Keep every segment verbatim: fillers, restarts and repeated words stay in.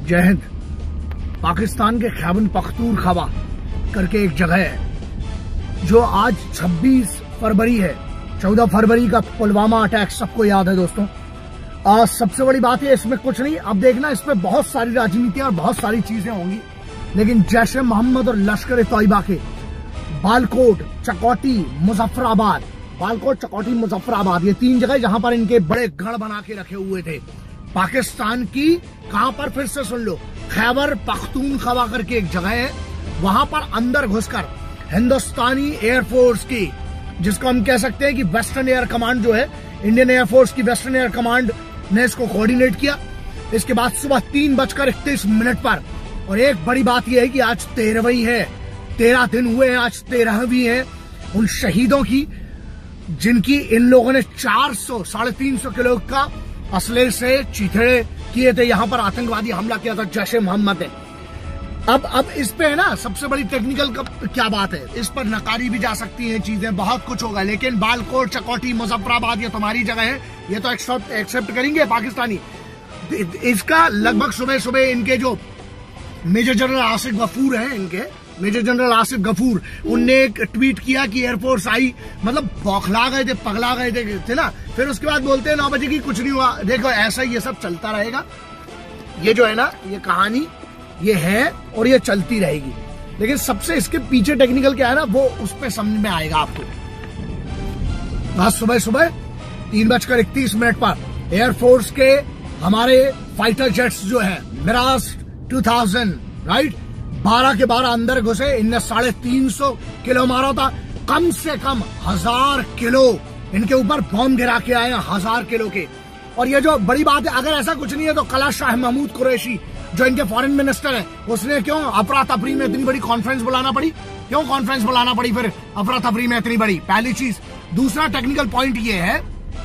जय हिंद। पाकिस्तान के खैबर पख्तूनख्वा करके एक जगह है जो आज छब्बीस फरवरी है। चौदह फरवरी का पुलवामा अटैक सबको याद है दोस्तों। आज सबसे बड़ी बात है इसमें कुछ नहीं, अब देखना इस पे बहुत सारी राजनीति और बहुत सारी चीजें होंगी, लेकिन जैश ए मोहम्मद और लश्कर ए तोयबा के बालकोट, चकौटी, मुजफ्फराबाद, बालकोट, चकौटी, मुजफ्फराबाद, ये तीन जगह जहां पर इनके बड़े गढ़ बना के रखे हुए थे पाकिस्तान की। कहां पर, फिर से सुन लो, खैबर पख्तूनख्वा करके एक जगह है, वहां पर अंदर घुसकर हिंदुस्तानी एयरफोर्स की, जिसको हम कह सकते हैं कि वेस्टर्न एयर कमांड जो है, इंडियन एयरफोर्स की वेस्टर्न एयर कमांड ने इसको कोऑर्डिनेट किया। इसके बाद सुबह तीन बजकर इकतीस मिनट पर, और एक बड़ी बात यह है कि आज तेरहवीं है, तेरह दिन हुए हैं, आज तेरहवीं है उन शहीदों की जिनकी इन लोगों ने चार सौ साढ़े तीन सौ किलो का असले से चीथड़े किए थे। यहां पर आतंकवादी हमला किया था जैश ए मोहम्मद ने। अब अब इस पे है ना सबसे बड़ी टेक्निकल क्या बात है, इस पर नकारी भी जा सकती हैं चीजें, बहुत कुछ होगा, लेकिन बालकोट, चकौटी, मुजफ्फराबाद ये तुम्हारी जगह है, ये तो एक्सेप्ट एक्सेप्ट करेंगे पाकिस्तानी। इसका लगभग सुबह सुबह इनके जो मेजर जनरल आसिफ गफूर हैं, इनके मेजर जनरल आसिफ गफूर, उनने एक ट्वीट किया कि एयरफोर्स आई, मतलब बौखला गए थे, पगला गए थे, थे ना। फिर उसके बाद बोलते हैं नौ बजे की कुछ नहीं हुआ। देखो ऐसा ही ये सब चलता रहेगा, ये जो है ना ये कहानी ये है और ये चलती रहेगी, लेकिन सबसे इसके पीछे टेक्निकल क्या है ना वो उस पर समझ में आएगा आपको। आज सुबह सुबह तीन बजकर इकतीस मिनट पर एयरफोर्स के हमारे फाइटर जेट्स जो है मिराज टू थाउजेंड, राइट, बारह के बारह अंदर घुसे, इनने साढ़े तीन सौ किलो मारा था, कम से कम हजार किलो इनके ऊपर बॉम्ब गिरा के आए, हजार किलो के। और ये जो बड़ी बात है, अगर ऐसा कुछ नहीं है तो कला शाह महमूद कुरैशी जो इनके फॉरेन मिनिस्टर है, उसने क्यों अफरा तफरी में इतनी बड़ी कॉन्फ्रेंस बुलाना पड़ी, क्यों कॉन्फ्रेंस बुलाना पड़ी फिर अफरा तफरी में इतनी बड़ी, पहली चीज। दूसरा टेक्निकल पॉइंट ये है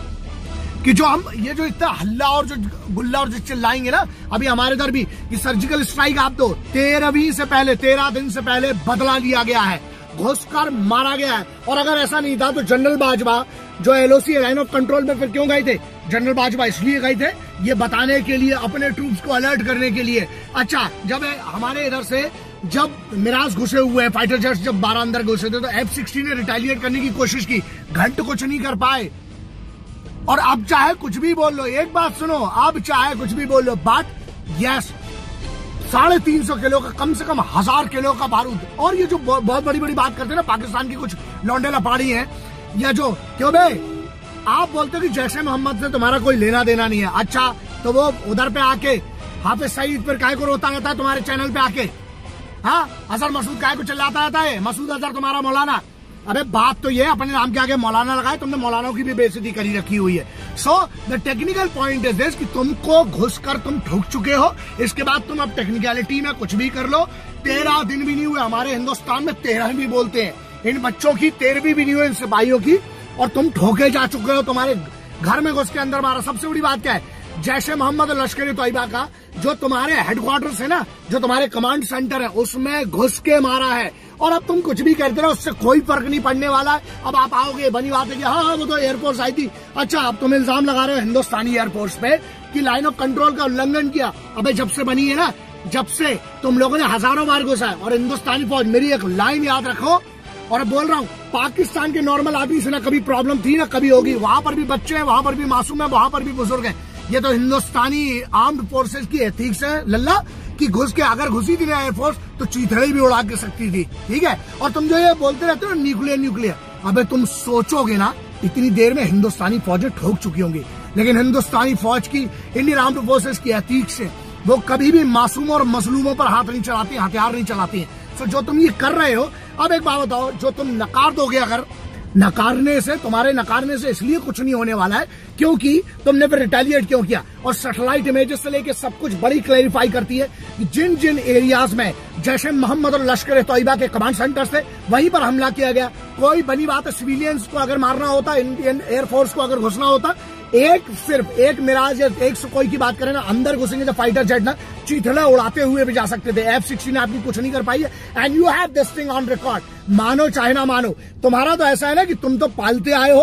कि जो हम ये जो इतना हल्ला और जो गुल्ला और जो चिल्लाएंगे ना अभी हमारे इधर भी कि सर्जिकल स्ट्राइक आप दो, तेरहवीं से पहले, तेरह दिन से पहले बदला लिया गया है, घुसकर मारा गया है। और अगर ऐसा नहीं था तो जनरल बाजवा जो एलओसी लाइन ऑफ कंट्रोल में फिर क्यों गए थे? जनरल बाजवा इसलिए गए थे ये बताने के लिए, अपने ट्रूप्स को अलर्ट करने के लिए। अच्छा, जब हमारे इधर से जब मिराज घुसे हुए फाइटर जेट्स जब बारह अंदर घुसे थे तो एफ सिक्सटीन ने रिटेलिएट करने की कोशिश की, घंट कुछ नहीं कर पाए। और अब चाहे कुछ भी बोल लो, एक बात सुनो, अब चाहे कुछ भी बोल लो, बट यस साढ़े तीन सौ किलो का, कम से कम हजार किलो का बारूद। और ये जो बहुत बड़ी बड़ी बात करते हैं ना पाकिस्तान की कुछ लौंडे लपाड़ी हैं, या जो क्यों बे आप बोलते हो कि जैश ए मोहम्मद से तुम्हारा कोई लेना देना नहीं है, अच्छा तो वो उधर पे आके हाफिज सईद पर काय को रोता रहता है तुम्हारे चैनल पे आके, हाँ अजहर मसूद काय को चिल्लाता रहता है, मसूद अजहर तुम्हारा मौलाना। अरे बात तो ये अपने नाम के आगे मौलाना लगाए, तुमने मौलानाओं की भी बेइज्जती करी रखी हुई है। So the technical point is this कि तुमको घुसकर तुम ठुक चुके हो, इसके बाद तुम अब टेक्निकलिटी में कुछ भी कर लो। तेरह दिन भी नहीं हुए, हमारे हिंदुस्तान में तेरह भी बोलते हैं, इन बच्चों की तेरहवीं भी नहीं हुई, इन सिपाहियों की, और तुम ठोके जा चुके हो, तुम्हारे घर में घुस के अंदर मारा। सबसे बड़ी बात क्या है, जैश ए मोहम्मद और लश्कर ए तोयबा का जो तुम्हारे हेडक्वार्टर्स है ना, जो तुम्हारे कमांड सेंटर है, उसमें घुस के मारा है। और अब तुम कुछ भी करते रहो, उससे कोई फर्क नहीं पड़ने वाला है। अब आप आओगे, बनी बात है कि हाँ हाँ वो तो एयरफोर्स आई थी। अच्छा, अब तुम इल्जाम लगा रहे हो हिंदुस्तानी एयरफोर्स पे कि लाइन ऑफ कंट्रोल का उल्लंघन किया। अबे जब से बनी है ना, जब से तुम लोगों ने हजारों बार घुसा है, और हिंदुस्तानी फौज, मेरी एक लाइन याद रखो, और बोल रहा हूँ, पाकिस्तान के नॉर्मल आदमी से ना कभी प्रॉब्लम थी ना कभी होगी, वहां पर भी बच्चे हैं, वहां पर भी मासूम है, वहां पर भी बुजुर्ग है। ये तो हिंदुस्तानी आर्म्ड फोर्सेस की एथिक्स है लल्ला, कि घुस के अगर घुसी थी ना एयरफोर्स तो चीथड़े भी उड़ा के सकती थी, ठीक है। और तुम जो ये बोलते रहते हो न्यूक्लियर न्यूक्लियर, अबे तुम सोचोगे ना इतनी देर में हिंदुस्तानी फौजें ठोक चुकी होंगी, लेकिन हिंदुस्तानी फौज की, इंडियन आर्म्ड फोर्सेस की एथिक्स से वो कभी भी मासूम और मजलूमों पर हाथ नहीं चलाती, हथियार नहीं चलाती है। सो जो तुम ये कर रहे हो, अब एक बात बताओ, जो तुम नकार दोगे, अगर नकारने से, तुम्हारे नकारने से इसलिए कुछ नहीं होने वाला है क्योंकि तुमने फिर रिटेलिएट क्यों किया। और सैटेलाइट इमेजेस से लेके सब कुछ बड़ी क्लैरिफाई करती है कि जिन जिन एरियाज में जैश ए मोहम्मद और लश्कर ए तोयबा के कमांड सेंटर्स थे वहीं पर हमला किया गया। कोई बनी बात है, सिविलियंस को अगर मारना होता, इंडियन एयरफोर्स को अगर घुसना होता, एक सिर्फ एक मिराज या एक सुकोई की बात करें ना, अंदर घुसेंगे तो फाइटर जेट ना चीथड़े उड़ाते हुए भी जा सकते थे। एफ सिक्सटीन आपकी कुछ नहीं कर पाई है, and you have this thing on record. मानो चाहे ना मानो, तुम्हारा तो ऐसा है ना कि तुम तो पालते आए हो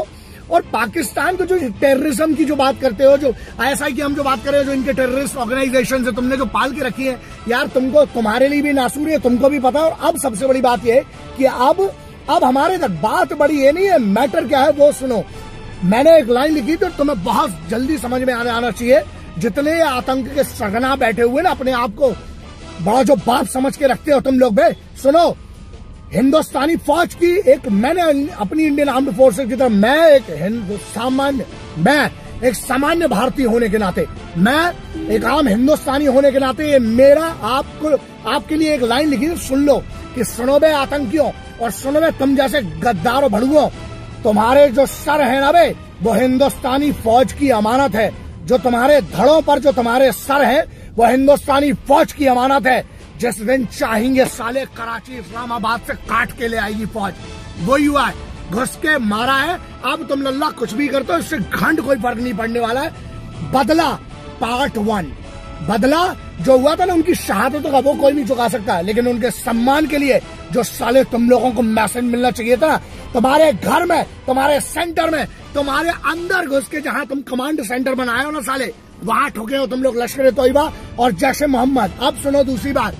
और पाकिस्तान को जो टेररिज्म की जो बात करते हो, जो आईएसआई की हम जो बात कर रहे हो, जो इनके टेररिस्ट ऑर्गेनाइजेशन है तुमने जो पाल के रखी है यार, तुमको तुम्हारे लिए भी नासूर है, तुमको भी पता है। और अब सबसे बड़ी बात यह है कि अब अब हमारे तक बात बड़ी ये नहीं है, मैटर क्या है वो सुनो। मैंने एक लाइन लिखी तो तुम्हें बहुत जल्दी समझ में आने आना चाहिए। जितने आतंक के सरगना बैठे हुए ना, अपने आप को बड़ा जो बाप समझ के रखते हो तुम लोग बे, सुनो, हिंदुस्तानी फौज की एक, मैंने अपनी इंडियन आर्म्ड फोर्सेस की तरफ, मैं एक सामान्य मैं एक सामान्य भारतीय होने के नाते, मैं एक आम हिंदुस्तानी होने के नाते, ये मेरा आपको आपके लिए एक लाइन लिखी, सुन लो कि सुनो बे आतंकियों, और सुनो बे तुम जैसे गद्दारों भड़ुओं, तुम्हारे जो सर है ना बे, वो हिंदुस्तानी फौज की अमानत है। जो तुम्हारे धड़ों पर जो तुम्हारे सर है वो हिंदुस्तानी फौज की अमानत है। जिस दिन चाहेंगे साले कराची इस्लामाबाद से काट के ले आएगी फौज। वही हुआ है, घुस के मारा है। अब तुम लल्ला कुछ भी करते हो, इससे घंट कोई फर्क नहीं पड़ने वाला है। बदला पार्ट वन, बदला जो हुआ था ना उनकी शहादतों का, वो कोई नहीं चुका सकता, लेकिन उनके सम्मान के लिए जो साले तुम लोगों को मैसेज मिलना चाहिए था, तुम्हारे घर में, तुम्हारे सेंटर में, तुम्हारे अंदर घुस के, जहां तुम कमांड सेंटर बनाए हो ना साले, वहां ठोके हो तुम लोग लश्कर तोयबा और जैश मोहम्मद। अब सुनो दूसरी बात,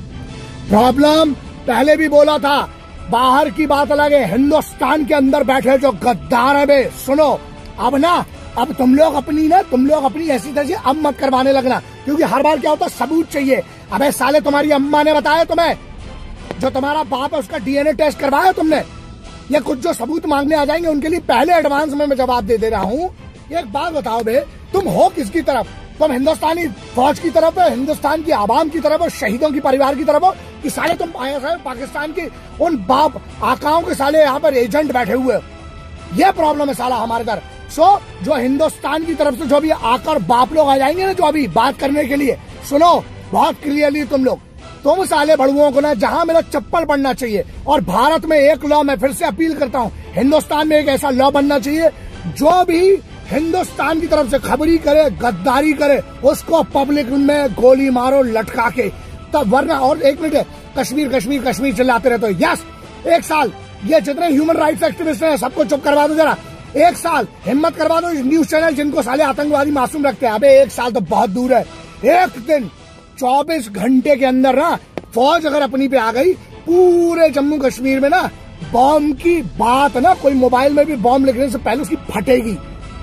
प्रॉब्लम पहले भी बोला था, बाहर की बात अलग है, हिंदुस्तान के अंदर बैठे जो गद्दार है बे, सुनो अब ना, अब तुम लोग अपनी ना तुम लोग अपनी ऐसी तरह अब मत करवाने लगना, क्योंकि हर बार क्या होता है, सबूत चाहिए। अबे साले तुम्हारी अम्मा ने बताया तुम्हें, जो तुम्हारा बाप है उसका डीएनए टेस्ट करवाया तुमने, या कुछ जो सबूत मांगने आ जाएंगे उनके लिए पहले एडवांस में मैं जवाब दे दे रहा हूँ। एक बात बताओ बे, तुम हो किसकी तरफ? तुम हिंदुस्तानी फौज की तरफ है, हिंदुस्तान की आवाम की तरफ हो, शहीदों की परिवार की तरफ हो, कि साले तुम पाकिस्तान की उन बाप आकाओं के साले यहाँ पर एजेंट बैठे हुए? ये प्रॉब्लम है साला हमारे घर। सो so, जो हिंदुस्तान की तरफ से जो अभी आकर बाप लोग आ जाएंगे ना, जो अभी बात करने के लिए, सुनो बहुत क्लियरली तुम लोग, तुम साले भड़ुओं को ना जहां मेरा चप्पल पड़ना चाहिए। और भारत में एक लॉ, मैं फिर से अपील करता हूं, हिंदुस्तान में एक ऐसा लॉ बनना चाहिए, जो भी हिंदुस्तान की तरफ से खबरी करे, गद्दारी करे, उसको पब्लिक में गोली मारो लटका के, तब वरना। और एक मिनट, कश्मीर कश्मीर कश्मीर चिल्लाते रहते हो, यस एक साल ये जितने ह्यूमन राइट्स एक्टिविस्ट हैं सबको चुप करवा दो जरा, एक साल हिम्मत करवा दो न्यूज चैनल जिनको साले आतंकवादी मासूम रखते हैं। अबे एक साल तो बहुत दूर है, एक दिन चौबीस घंटे के अंदर ना फौज अगर अपनी पे आ गई, पूरे जम्मू कश्मीर में ना बॉम्ब की बात ना, कोई मोबाइल में भी बॉम्ब लिखने से पहले उसकी फटेगी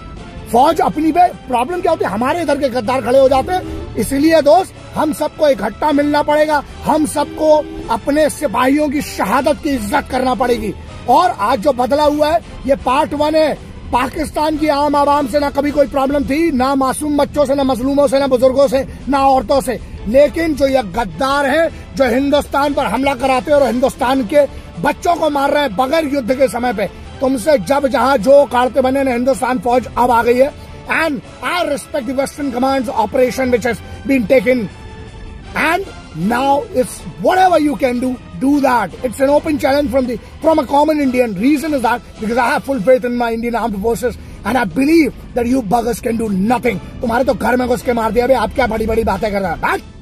फौज अपनी पे। प्रॉब्लम क्या होती है, हमारे इधर के गद्दार खड़े हो जाते हैं। इसलिए दोस्त हम सबको इकट्ठा मिलना पड़ेगा, हम सबको अपने सिपाहियों की शहादत की इज्जत करना पड़ेगी। और आज जो बदला हुआ है ये पार्ट वन है। पाकिस्तान की आम आवाम से ना कभी कोई प्रॉब्लम थी, ना मासूम बच्चों से, ना मजलूमों से, ना बुजुर्गों से, ना औरतों से, लेकिन जो ये गद्दार हैं जो हिंदुस्तान पर हमला कराते हैं और हिंदुस्तान के बच्चों को मार रहे हैं बगैर युद्ध के समय पे, तुमसे जब जहां जो काटते बने ना, हिंदुस्तान फौज अब आ गई है। And I respect the western commands operation which has been taken, and now it's whatever you can do, do that. It's an open challenge from the from a common Indian. Reason is that because I have full faith in my Indian armed forces and I believe that you buggers can do nothing. तुम्हारे तो घर में घुस के मार दिया बे, आप क्या बड़ी बड़ी बातें कर रहे हैं?